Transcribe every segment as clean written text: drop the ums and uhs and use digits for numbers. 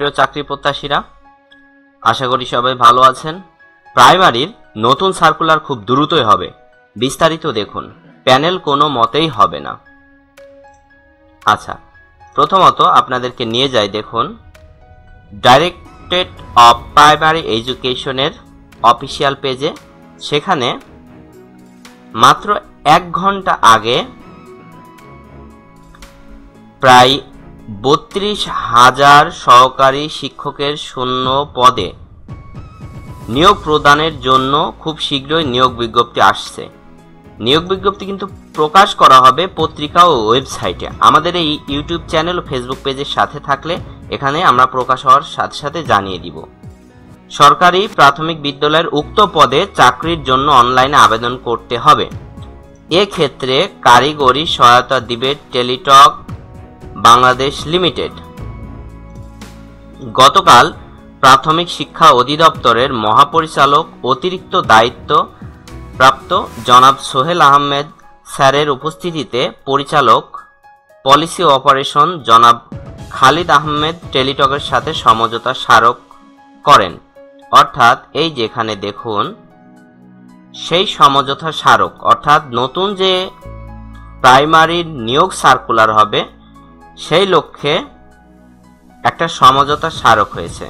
প্রিয় চাকরি প্রত্যাশীরা, আশা করি সবাই ভালো আছেন। প্রাইমারির নতুন সার্কুলার খুব দ্রুতই হবে, বিস্তারিত দেখুন। প্যানেল কোনো মতেই হবে না। আচ্ছা, প্রথমত আপনাদেরকে নিয়ে যাই, দেখুন ডাইরেক্টরেট অফ প্রাইমারি এডুকেশনের অফিসিয়াল পেজে। সেখানে মাত্র 1 ঘন্টা আগে প্রায় 32,000 সহকারী শিক্ষকের শূন্য পদে নিয়োগ প্রদানের জন্য খুব শীঘ্রই নিয়োগ বিজ্ঞপ্তি আসছে। নিয়োগ বিজ্ঞপ্তি কিন্তু প্রকাশ করা হবে পত্রিকা ও ওয়েবসাইটে। আমাদের এই ইউটিউব চ্যানেল ও ফেসবুক পেজের সাথে থাকলে এখানে আমরা প্রকাশ হওয়ার সাথে সাথে জানিয়ে দিব। সরকারি প্রাথমিক বিদ্যালয়ের উক্ত পদে চাকরির জন্য অনলাইনে আবেদন করতে হবে। এক্ষেত্রে কারিগরি সহায়তা দিবে টেলিটক বাংলাদেশ লিমিটেড। গতকাল প্রাথমিক শিক্ষা অধিদপ্তরের মহাপরিচালক অতিরিক্ত দায়িত্ব প্রাপ্ত জনাব সোহেল আহমেদ স্যারের উপস্থিতিতে পরিচালক পলিসি অপারেশন জনাব খালিদ আহমেদ টেলিটকের সাথে সমঝোতা স্মারক করেন। অর্থাৎ এই যেখানে দেখুন সেই সমঝোতা স্মারক, অর্থাৎ নতুন যে প্রাইমারির নিয়োগ সার্কুলার হবে সেই লক্ষ্যে একটা সমঝোতা স্মারক হয়েছে।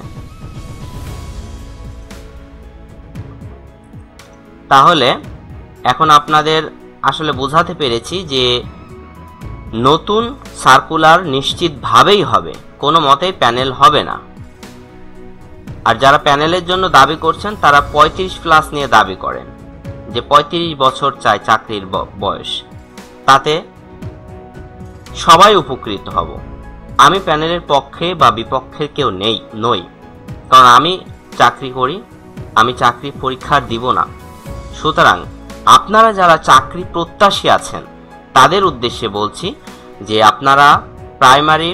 তাহলে এখন আপনাদের আসলে বোঝাতে পেরেছি যে নতুন সার্কুলার নিশ্চিতভাবেই হবে, কোনো মতেই প্যানেল হবে না। আর যারা প্যানেলের জন্য দাবি করছেন তারা 35+ নিয়ে দাবি করেন, যে 35 বছর চাই চাকরির বয়স, তাতে সবাই উপকৃত হব। আমি প্যানেলের পক্ষে বা বিপক্ষে কেউ নই, কারণ আমি চাকরি করি, আমি চাকরি পরীক্ষা দিব না। সুতরাং আপনারা যারা চাকরি প্রত্যাশী আছেন তাদের উদ্দেশ্যে বলছি যে আপনারা প্রাইমারির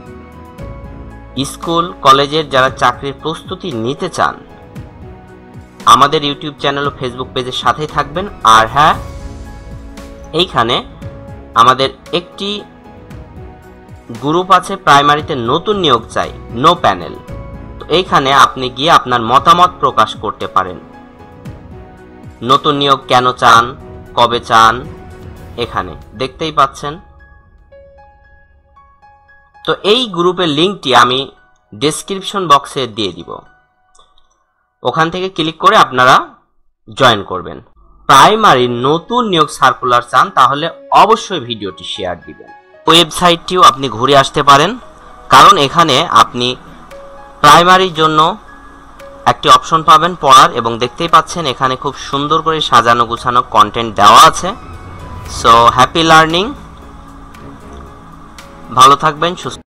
স্কুল কলেজের যারা চাকরির প্রস্তুতি নিতে চান আমাদের ইউটিউব চ্যানেল ও ফেসবুক পেজের সাথেই থাকবেন। আর হ্যাঁ, এইখানে আমাদের একটি গ্রুপ আছে, প্রাইমারিতে নতুন নিয়োগ চাই, নো প্যানেল। তো এইখানে আপনি গিয়ে আপনার মতামত প্রকাশ করতে পারেন। নতুন নিয়োগ কেন চান, কবে চান, এখানে দেখতেই পাচ্ছেন। তো এই গ্রুপের লিঙ্কটি আমি ডেসক্রিপশন বক্সে দিয়ে দিব, ওখান থেকে ক্লিক করে আপনারা জয়েন করবেন। প্রাইমারির নতুন নিয়োগ সার্কুলার চান তাহলে অবশ্যই ভিডিওটি শেয়ার দিবেন। ওয়েবসাইটটিও আপনি ঘুরে আসতে পারেন, কারণ এখানে আপনি প্রাইমারির জন্য একটি অপশন পাবেন পড়ার, এবং দেখতেই পাচ্ছেন এখানে খুব সুন্দর করে সাজানো গুছানো কন্টেন্ট দেওয়া আছে। সো হ্যাপি লার্নিং, ভালো থাকবেন, সুস্থ।